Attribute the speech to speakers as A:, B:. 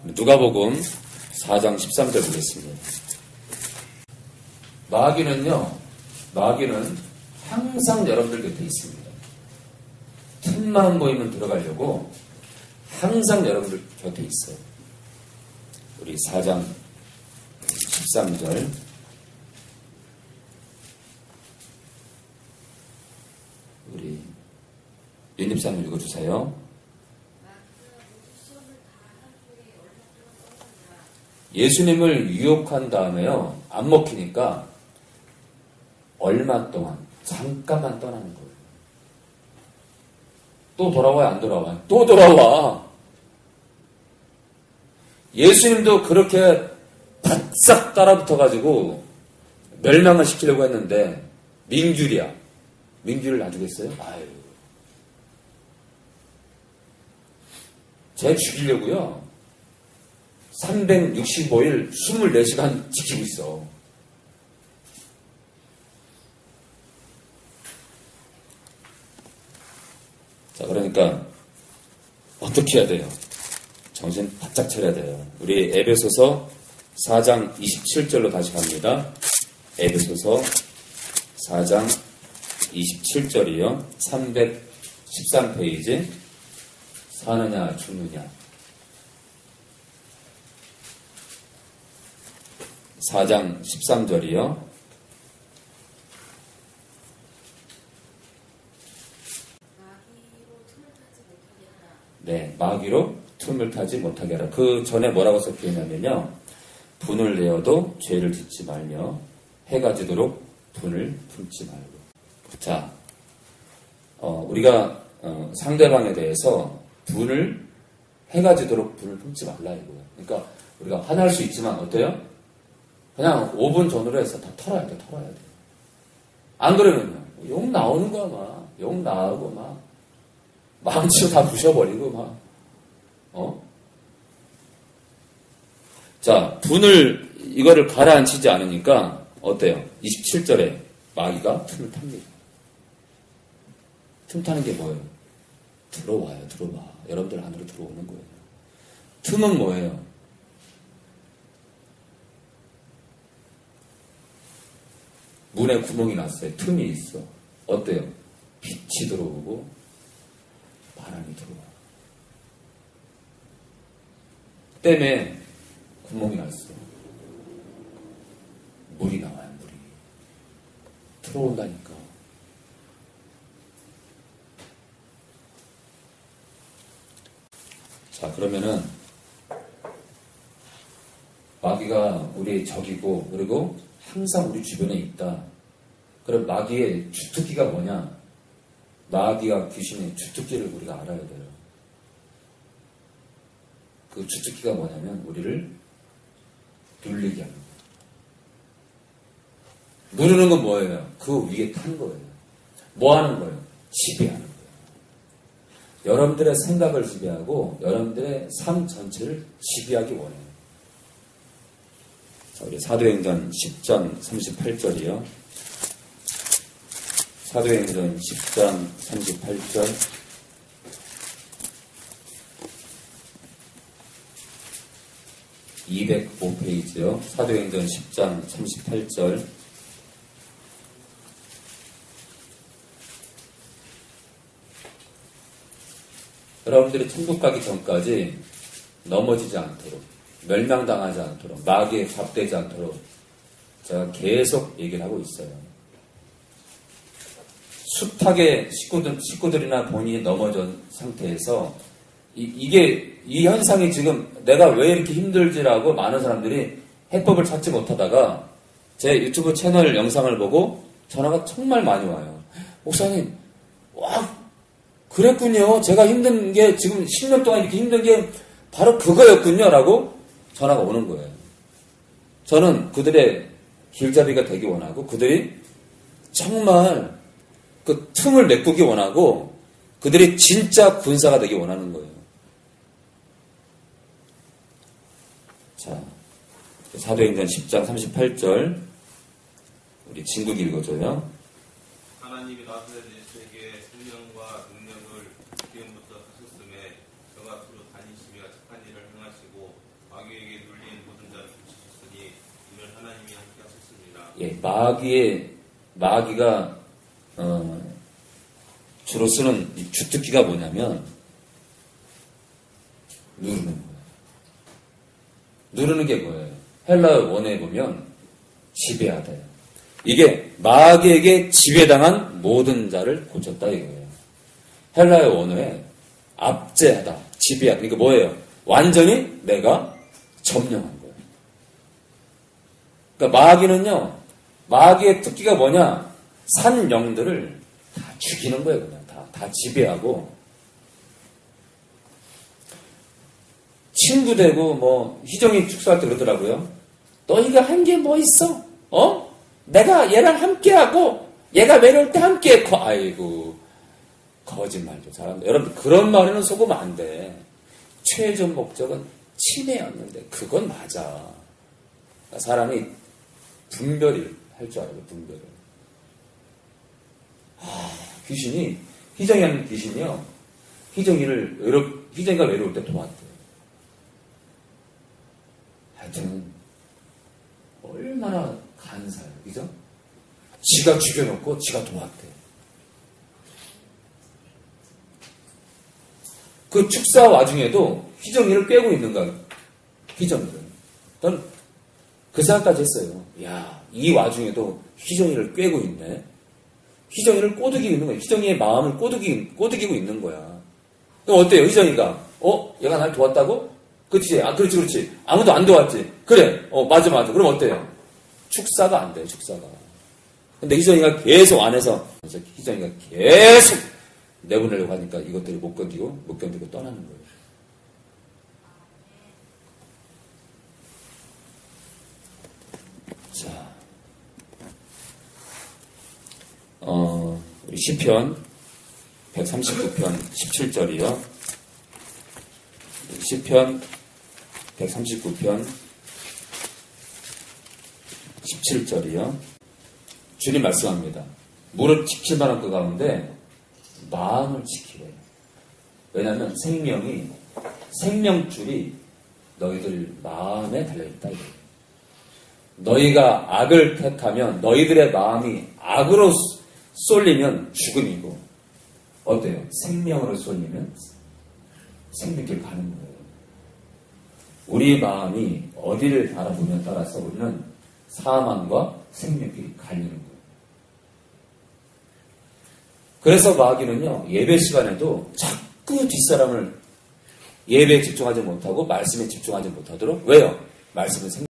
A: 누가복음 4장 13절 보겠습니다. 마귀는 항상 여러분들 곁에 있습니다. 틈만 보이면 들어가려고 항상 여러분들 곁에 있어요. 우리 4장 13절 우리 윤입사님 읽어주세요. 예수님을 유혹한 다음에요. 안 먹히니까 얼마 동안 잠깐만 떠나는 거예요. 또 돌아와요? 안 돌아와요? 또 돌아와. 예수님도 그렇게 바싹 따라붙어가지고 멸망을 시키려고 했는데 민규를 놔주겠어요? 아유. 쟤 죽이려고요. 365일 24시간 지키고 있어. 자, 그러니까 어떻게 해야 돼요? 정신 바짝 차려야 돼요. 우리 에베소서 4장 27절로 다시 갑니다. 에베소서 4장 27절이요. 313페이지. 사느냐 죽느냐. 4장 13절이요. 네, 마귀로 틈을 타지 못하게 하라. 그 전에 뭐라고 적혀있냐면요. 분을 내어도 죄를 짓지 말며 해가 지도록 분을 품지 말고. 자, 우리가 상대방에 대해서 해가 지도록 분을 품지 말라 이거예요. 그러니까 우리가 화날 수 있지만 어때요? 그냥 5분 전으로 해서 다 털어야 돼. 안 그러면요. 욕 나오는 거야, 막. 욕 나오고, 막. 마음치고 다 부셔버리고, 막. 자, 이거를 가라앉히지 않으니까, 어때요? 27절에 마귀가 틈을 탑니다. 틈 타는 게 뭐예요? 들어와. 여러분들 안으로 들어오는 거예요. 틈은 뭐예요? 문에 구멍이 났어요. 틈이 있어. 어때요? 빛이 들어오고 바람이 들어와. 때문에 구멍이 났어. 물이 나와요. 물이 들어온다니까. 자, 그러면은 마귀가 우리의 적이고 그리고 항상 우리 주변에 있다. 그럼 마귀의 주특기가 뭐냐? 마귀와 귀신의 주특기를 우리가 알아야 돼요. 그 주특기가 뭐냐면 우리를 눌리게 하는 거예요. 누르는 건 뭐예요? 그 위에 탄 거예요. 뭐 하는 거예요? 지배하는 거예요. 여러분들의 생각을 지배하고 여러분들의 삶 전체를 지배하기 원해요. 자, 우리 사도행전 10장 38절이요. 사도행전 10장 38절. (205페이지요) 사도행전 10장 38절. 여러분들이 천국 가기 전까지 넘어지지 않도록, 멸망당하지 않도록, 마귀에 잡되지 않도록 제가 계속 얘기를 하고 있어요. 숱하게 식구들이나 본인이 넘어진 상태에서 이 현상이 지금 내가 왜 이렇게 힘들지라고 많은 사람들이 해법을 찾지 못하다가 제 유튜브 채널 영상을 보고 전화가 정말 많이 와요. 목사님, 와, 그랬군요. 제가 힘든 게 지금 10년 동안 이렇게 힘든 게 바로 그거였군요. 라고 전화가 오는 거예요. 저는 그들의 길잡이가 되기 원하고 그들이 정말 그 틈을 메꾸기 원하고 그들이 진짜 군사가 되기 원하는 거예요. 자, 사도행전 10장 38절 우리 진국이 읽어줘요.
B: 하나님이 나사렛 예수에게 생명과 능력을 지금부터 하셨음에 저가 두루 다니시며 착한 일을 행하시고
A: 예, 마귀가 주로 쓰는 이 주특기가 뭐냐면 누르는 거예요. 누르는 게 뭐예요? 헬라어 원어에 보면 지배하다요. 이게 마귀에게 지배당한 모든 자를 고쳤다 이거예요. 헬라어 원어에 압제하다, 지배하다. 그러니까 뭐예요? 완전히 내가 점령한 거예요. 그러니까 마귀는요, 마귀의 특기가 뭐냐? 산 영들을 다 죽이는 거예요, 그냥. 다 지배하고. 친구 되고, 희정이 축사할 때 그러더라고요. 너희가 한 게 뭐 있어? 내가 얘랑 함께하고, 얘가 외로울 때 함께, 아이고, 거짓말도 잘한다. 여러분, 그런 말에는 속으면 안 돼. 최종 목적은 친애였는데, 그건 맞아. 사람이 분별을 할 줄 알아요, 분별을. 귀신이, 희정이 하는 귀신이요. 희정이가 외로울 때 도왔대요. 하여튼, 얼마나 간사해요, 그죠? 지가 죽여놓고 지가 도왔대요. 그 축사 와중에도 희정이를 꿰고 있는 거야, 희정이를. 저는 그 생각까지 했어요. 야, 이 와중에도 희정이를 꿰고 있네. 희정이를 꼬드기고 있는 거야. 희정이의 마음을 꼬드기고 있는 거야. 그럼 어때요, 희정이가? 얘가 날 도왔다고? 그렇지. 그렇지. 아무도 안 도왔지. 그래. 맞아. 그럼 어때요? 축사가 안 돼요, 축사가. 근데 희정이가 계속 안에서, 희정이가 계속 내보내려고 하니까 이것들을 못 견디고 떠나는 거예요. 자, 우리 시편 139편 17절이요. 시편 139편 17절이요. 주님 말씀합니다. 무릇 지킬 만한 것 가운데 마음을 지키래. 왜냐하면 생명줄이 너희들 마음에 달려있다. 너희가 악을 택하면 너희들의 마음이 악으로 쏠리면 죽음이고, 어때요? 생명으로 쏠리면 생명길 가는 거예요. 우리 마음이 어디를 바라보냐에 따라서 우리는 사망과 생명길이 갈리는 거예요. 그래서 마귀는요, 예배 시간에도 자꾸 뒷사람을 예배에 집중하지 못하고 말씀에 집중하지 못하도록, 왜요? 말씀은